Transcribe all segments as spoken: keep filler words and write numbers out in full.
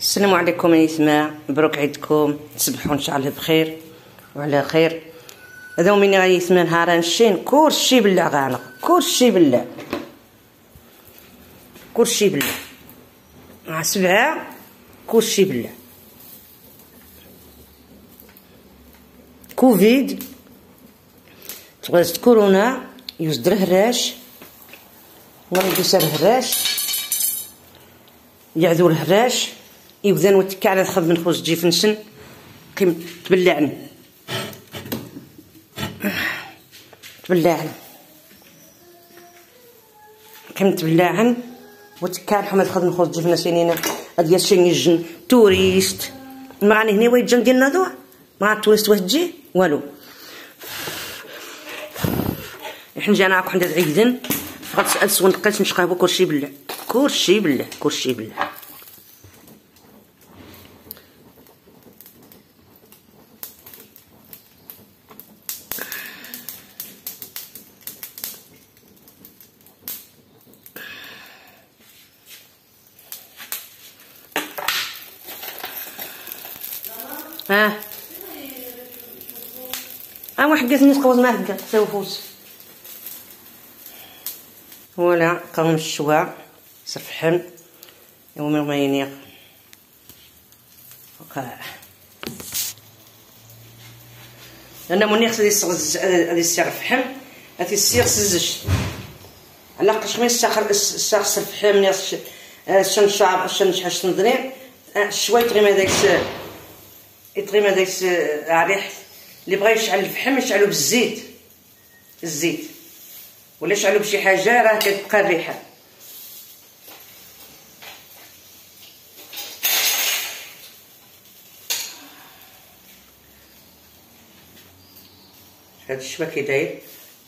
السلام عليكم يا يسمع، مبروك عيدكم، تصبحوا ان شاء الله بخير وعلى خير. هذا هو مني غيسمع نهار نشين كلشي بالله غانق، كلشي بالله كلشي بالله مع سبعة، كلشي بالله. كوفيد تغازت كورونا يوزد الهراش ورد يسار الهراش يعذو الهراش يبدا نوتكا على الخب من خوز تجي فنسن قيم تبلعن تبلعن قيم تبلعن وتكا محمد خد من خوز تجي فنسينينا هاد شي يجن توريست ما غاني هنا ويجن ديالنا ذو ما توريست واش تجي والو. حنا جانا راكو حنا عيدن غتسال سون لقيت نشقابو كلشي بالله كلشي بالله كلشي بالله. ها ها واحد قالت نيت قوز ما هكا سوفوس ولا قوم الشوا صفحن يوم ما ينيق وقع انا منيق سدي الصغز هذه السير فحم هذه السير سزش على قش من الساخر الساخ فحم ناس شن شعب شن حش تنظرين شويه تغيم هذاك يطغيم هذاك الريح اللي بغا يشعل الفحم يشعلو بالزيت الزيت ولا يشعلو بشي حاجه راه كتبقى الريحه. هاد الشبا كي داير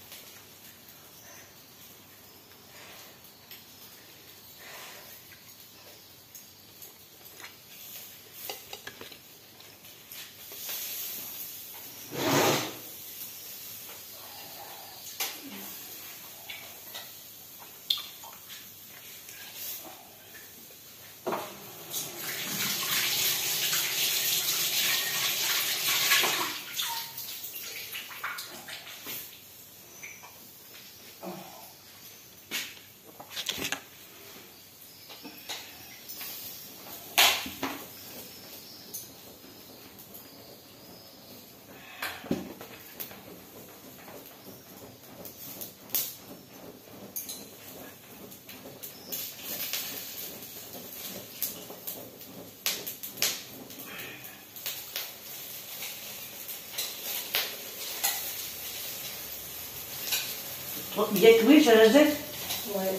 بدات تويش على زيت وي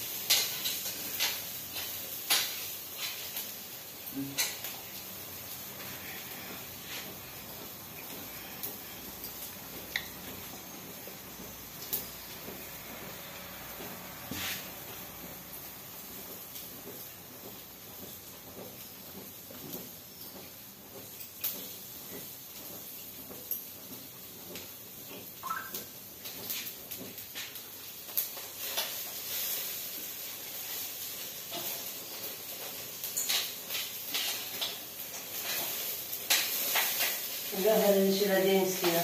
لا هذا الشيء هذه مسكينة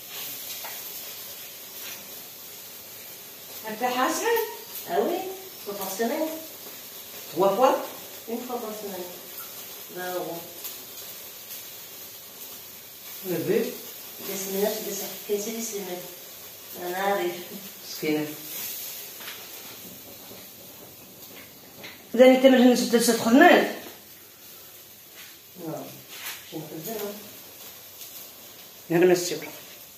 هكا حاسة اوي trois fois semaine trois fois une fois par semaine vingt euros le but des semaines des quinze des semaines انا عارف مسكينة اذا انت ما تدخلناش لا شنو نخدمو نرمي السبرة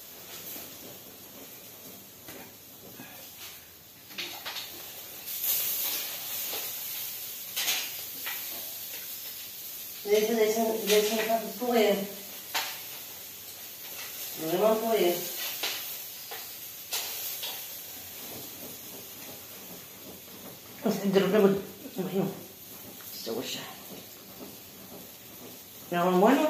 ليس ليس ليس نحط الطويل vraiment طويل نديرو لابد نحيو نسوي الشاي نعمل والو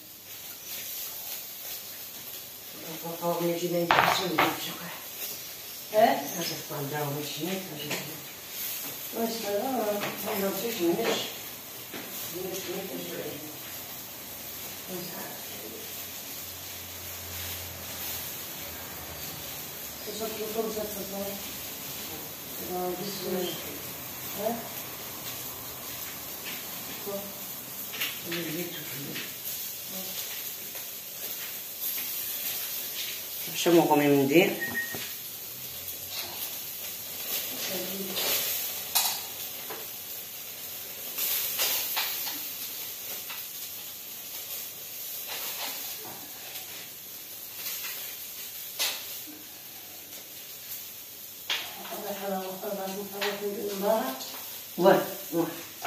طاوله يجي لين تسوي الشقه اه هذا الطاوله ماشي واش هذا ما نعرفش منش شو مقومي من دي واه واه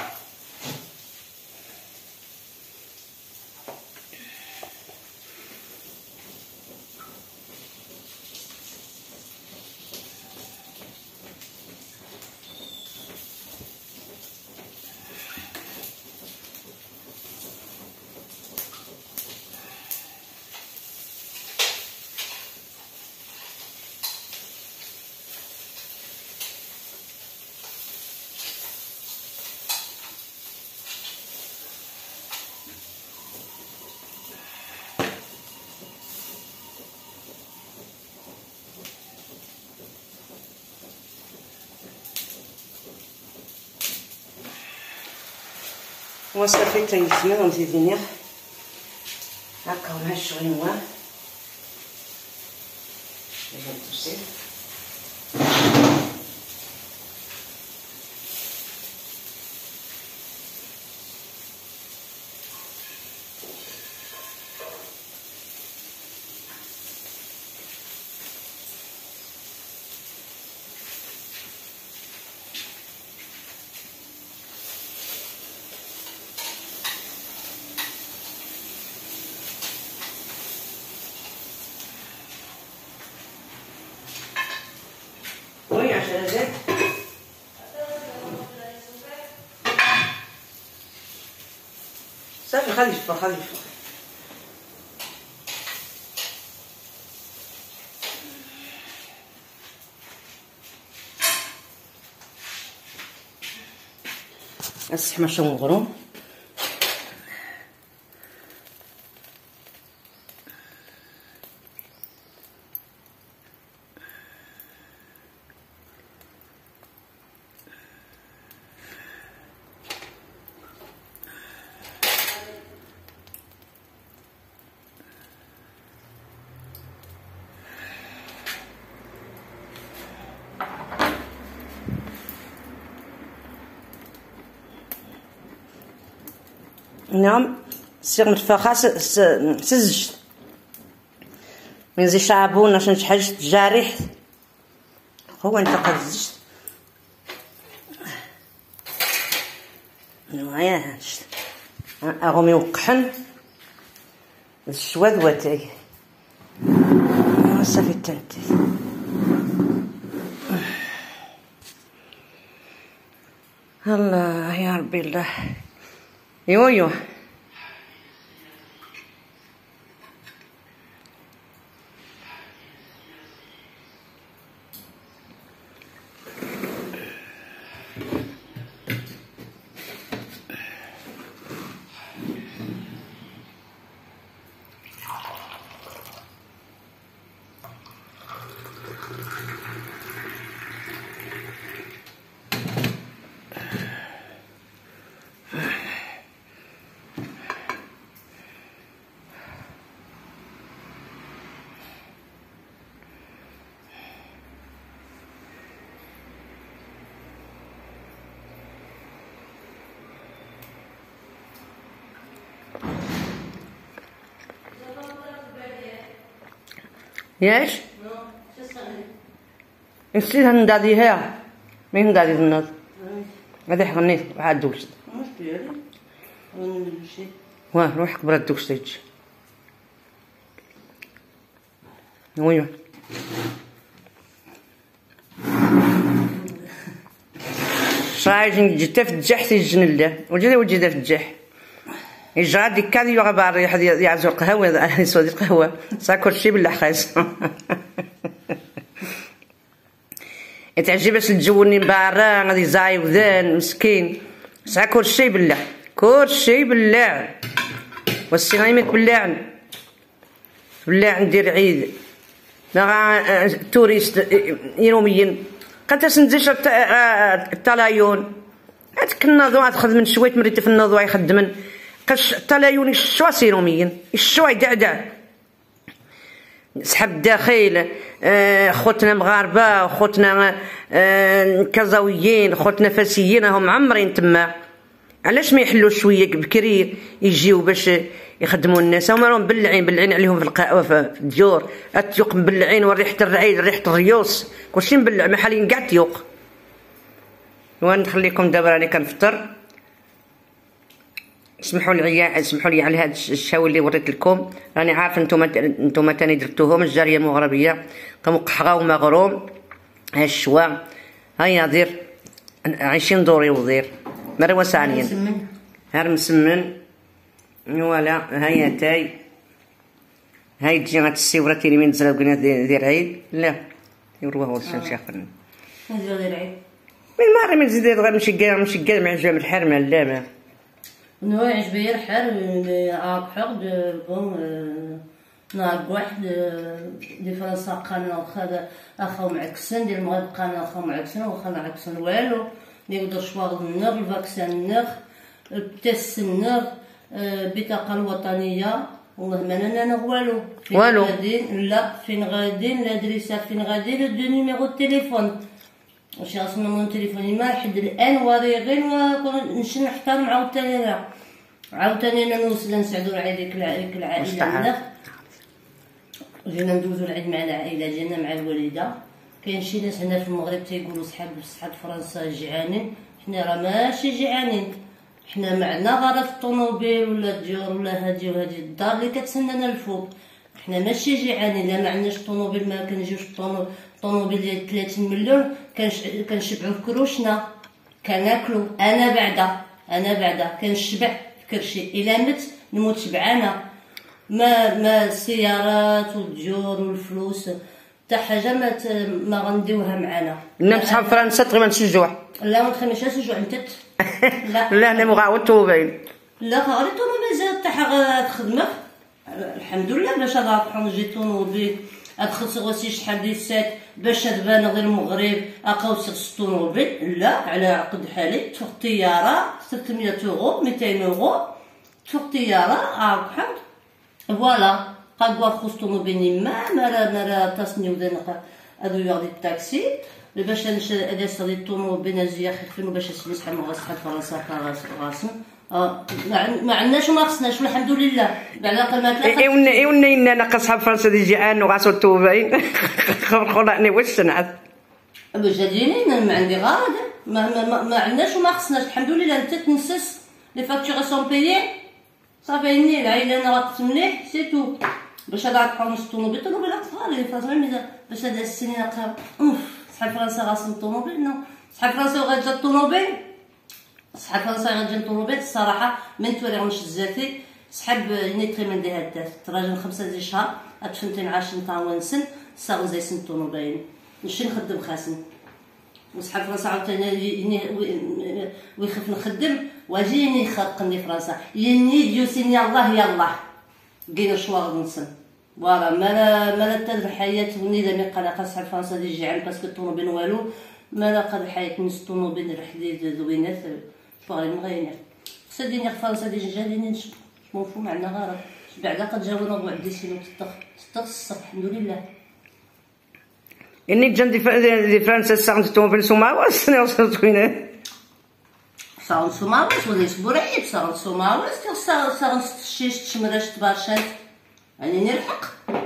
وصافي تيسمع ونزيد هكا مع الشغل نواه وين عشان زيت صافي خلي يشفى خلي يشفى الصحمة شو مغروم نعم سيغ متفاخا سزجت من زي شعبون عشان شحال جارح هو انت قزجت نوايا اغومي وقحن الشواذ واتاي صافي تنتي الله يا ربي الله يو يو ياش نسيتها ندادي هيا مين ندادي الناس هذه حغنيت عاد دوشت واه روح كبر الدوشت هيك ويو شايفين جيت في الجح تيجن الله وجدي وجدي في الجح يجرد كان يوغا بار يعزو القهوه يسود القهوه صا كلشي بالحخاس تعجبش الجو اللي برا غادي زايد وذان مسكين صا كلشي بالله كلشي بلاع، والسي غايمك بلاع بلاع ندير عيد مع توريست يوميا قد تسندش الطلايون هذاك الناضو غتخدم شويه مريت في الناضو يخدمن قاش الطلايون يشوا سيروميا يشوا يدعدع سحب الداخل. آه خوتنا مغاربه خوتنا آه كازاويين خوتنا فاسيين راهم معمرين تما، علاش ما يحلوا شويه بكري يجيو باش يخدموا الناس؟ هما راهم مبلعين بلعين عليهم في القهوه في الديور، التيوق مبلعين وريحه الرعيد ريحه الريوس كلشي مبلع ما حالين كاع التيوق. ونخليكم دابا راني كنفطر، اسمحوا لي اسمحوا لي على هاد الشاوي اللي وريت لكم، راني عارف نتوما نتوما تاني درتوهم الجاريه المغربيه كمقحقه ومغروم. ها الشوا هيا دير عايشين دوري وضير مروه ثانيا هار مسمن فوالا. هيا تاي هاي تجي غات السيوره تيري من تزرب قلنا دير عيد لا يروح هو الشيخ فن نديرو دير عيد من ماري من زيد غير مشي كاع مشي كاع مع جام الحر مع اللامه نوع عجبية الحر عاق حق بون نهار واحد دي فرنسا قالنا خذا اخو معكسن ديال المغرب قالنا اخو معكسن واخا معكسن والو نقدر شواغ النغ الفاكسان النغ التيست النغ البطاقة الوطنية والله ما انا والو والو لا فين غادين لادريسا فين غادين دو نيميرو التليفون واش غاسمو من تليفوني ما لحد الان وريغين ونمشي نحترم عاوتاني انا عاوتاني انا نوصل نسعدو هذيك العائله النغ جينا ندوزو العيد مع العائله جينا مع الوالده. كاين شي ناس هنا في المغرب تيقولوا صحاب صحاب فرنسا جيعانين، حنا راه ماشي جيعانين، حنا معنا غرض الطوموبيل ولا الديور ولا هادي وهادي الدار اللي كتسنانا الفوق، حنا ماشي جيعانين لا معندناش طوموبيل ما كنجيوش طوموبيل ديال ثلاثين مليون كنشبعو في كروشنا كناكلو. انا بعدا انا بعدا كنشبع في كرشي الا مت نموت شبعانه، ما ما السيارات والديور والفلوس حتى حاجه ما ما غنديوها معانا. الناس صحاب فرنسا تقريبا تشجوع لا ما تخميش تشجوع نتت لا لا انا مغاوت توبين لا غير طوموبيل زاد حتى حاجه تخدمك الحمد لله باش هذا نجي طوموبيل ادخل غوسي شحال ديال سات باش تبان غير المغرب اقاو سيغ طوموبيل لا على عقد حالي تفوق طياره ستمية اورو ميتين اورو تفوق طياره عقد فوالا قاكوا خوس طوموبيل ما مرا مرا تصنيو دنقا هادو ياخدي التاكسي باش هذا صدي الطوموبيل نزيا خفين باش نسحب مع صحاب فرنسا كراس راسم اه ما عندناش وما خصناش والحمد لله على الاقل ما تلاقى ايونا ايونا انا قصحاب فرنسا دي جيعان وغاسو التوبين خلقني واش صنعت باش جاديني ما عندي غرض ما ما, ما عندناش وما خصناش الحمد لله. انت تنسس لي فاكتوراسيون بيي صافي ني العائله انا غطت مليح سي تو باش هذا عطاو نص طوموبيل طوموبيل اطفال لي فرنسا باش هذا السنين قال اوف صحاب فرنسا غاسم الطوموبيل نو صحاب فرنسا غاجا الطوموبيل صحاب فرنسا غاجا الطوموبيل الصراحه من توريغنش الزاتي صحاب نيتري من دي هدات تراجل خمسة دي شهر اتفنتين عشرين طاون سن صاغ زي سن طوموبيل نمشي نخدم خاسن وصحاب فرنسا عاوتاني ويخاف نخدم واجيني خلقني فرنسا يني ديوسيني الله يالله كاين شواغ نسن فوالا مالا مالا تا الحياه وني دامي قلقه صحاب فرنسا دي جيعان باسكو الطوموبيل والو مالا قد الحياه نص طوموبيل رحلي زوينات باغي نغير سديني فرنسا دي جاديني مونفو معنا غير بعدا قد جاونا بوعد دي سينو تطخ تطخ الصح الحمد لله. اني جان دي فرنسا ساغن الطوموبيل سوماوا سنه وصلتوين ساغن سوماوا ولا اسبوعي ساغن سوماوا ساغن شيش تشمراش تبارشات يعني نلحق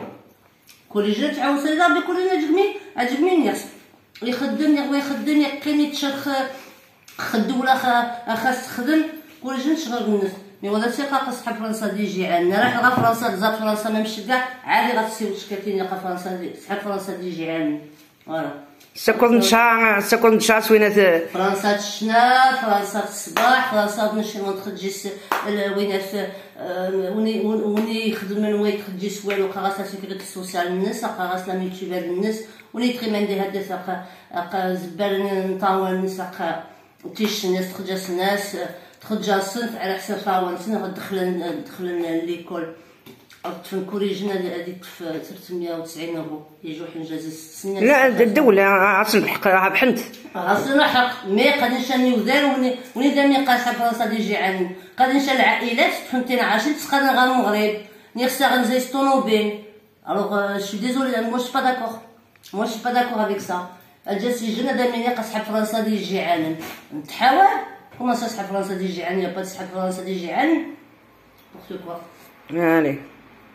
كل جا تعاون سيدا بكل عجبني عجبني ياس يخدم يغوي يخدم يقيني تشخ خدو ولا خاص تخدم كل جا نشغل الناس مي ولا ثقه صحاب فرنسا دي جيعان راح غا فرنسا زاد فرنسا ما مشي كاع عادي غتسيو تشكاتيني غا فرنسا دي صحاب فرنسا دي جيعان فوالا سكون شا سكون شا سوينات فرنسا تشنا فرنسا الصباح فرنسا نمشي نخرج وينات وني وني يخدم من وين تخرج والو قراصه سيكريتي سوسيال الناس قراص لا ميتيبال الناس وني تريماندي هدا ساق زبال نطاول الناس تيش الناس تخرج الناس تخرج الصنف على حساب فاونسنا غدخل دخلنا ليكول تفنكوريجنا هذيك في ثلاثمية وتسعين اورو يجوا حنجاز ست سنين. لا الدوله عاصم الحق راه بحنت عاصم الحق مي قادين نشاني وزار وني وني دامي قاصه فرنسا دي جي عن قادين نشا العائلات تفهمتينا عاشت تقادن غير المغرب نيخسا غنزي طونوبيل. الوغ جو ديزولي مو سي با داكور مو سي با داكور افيك سا الجاسي جنا دامي قاصحاب فرنسا دي جي عن نتحاور كوما صحاب فرنسا دي جي عن يا با صحاب فرنسا دي جي عن بوغ كوا. Allez.